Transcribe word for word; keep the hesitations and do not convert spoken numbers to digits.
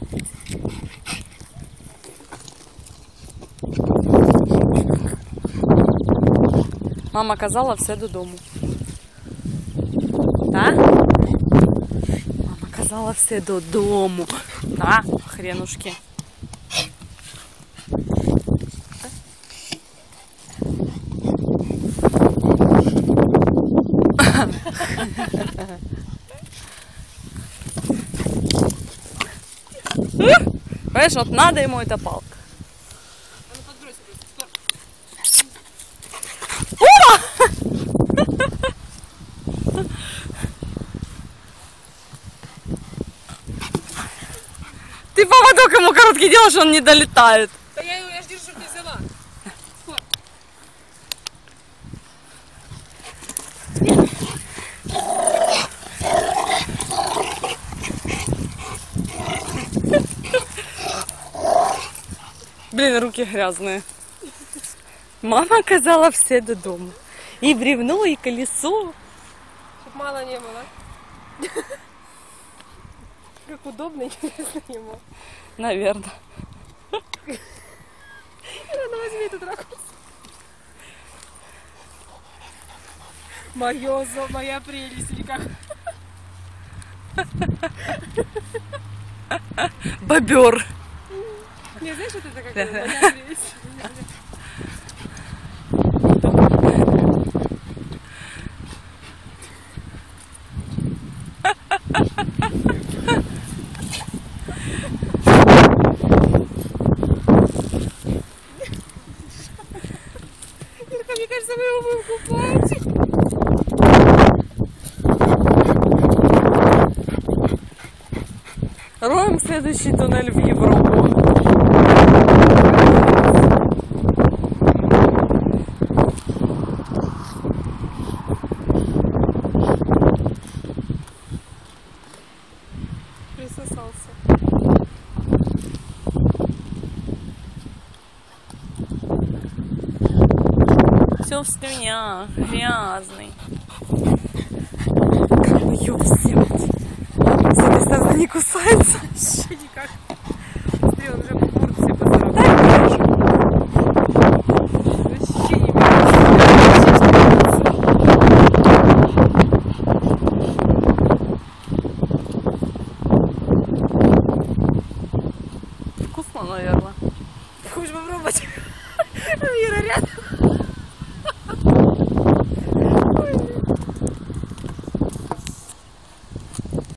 Мама казала все додому. Так? Мама казала все додому. Так, хренушки. Понимаешь, вот надо ему эта палка. Ты поводок ему короткий делаешь, он не долетает. Да я его, я ж держу, чтобы не взяла. Блин, руки грязные. Мама казала все додому. И бревно, и колесо. Чтоб мало не было. Как удобно, интересно ему. Наверное. Надо возьми этот ракурс. Моё, моя прелесть, или как? Бобер. Не, знаешь, вот это как моя прелесть? Мне кажется, мы его будем купать. Роем следующий туннель в Европу. Присосался. Все в слюнях, грязный. Ё, все. С этой стороны не кусается.